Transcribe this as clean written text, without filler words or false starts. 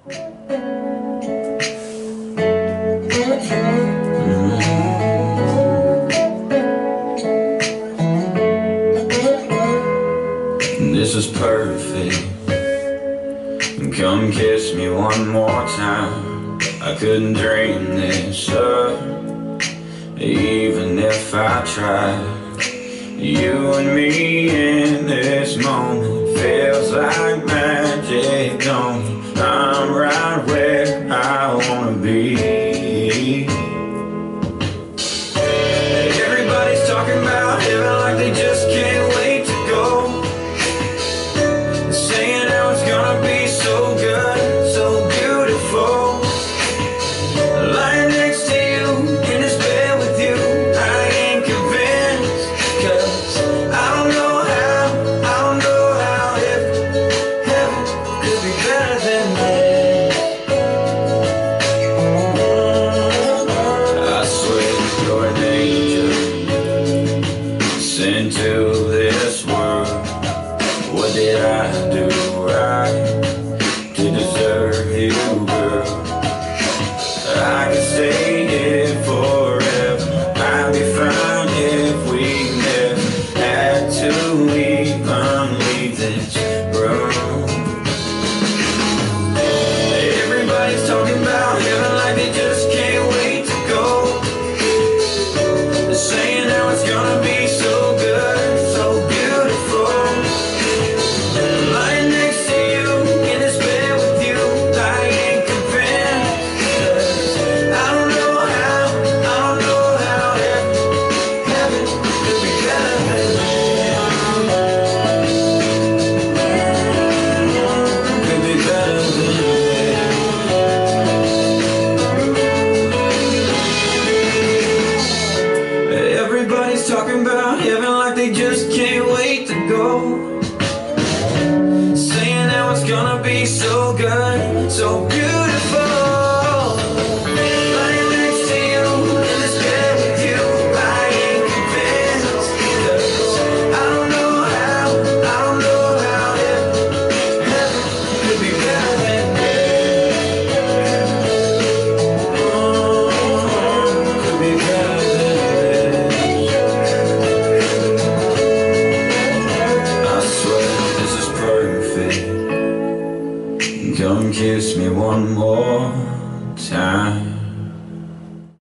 This is perfect. Come kiss me one more time. I couldn't dream this up, even if I tried. You and me in this moment feels like magic, don't it? I'm right where I wanna be. Everybody's talking about heaven like they just can't wait to go. Saying how it's gonna be so good, so beautiful. Lying next to you in this bed with you, I ain't convinced, 'cause I don't know how heaven could be better than this. I swear you're an angel sent to this world. What did I do right to deserve you, girl? I could stay here forever. I'd be fine if we never had to even leave this room. Everybody's talking about heaven like they just can't wait to go. They're saying how it's gonna be so good, so beautiful. Lying next to you in this bed with you, I ain't convinced, 'cause I don't know how heaven could be better than this. Could be better than this. Everybody's talking about heaven like they just can't wait to go. Saying how it's gonna be so good, so beautiful.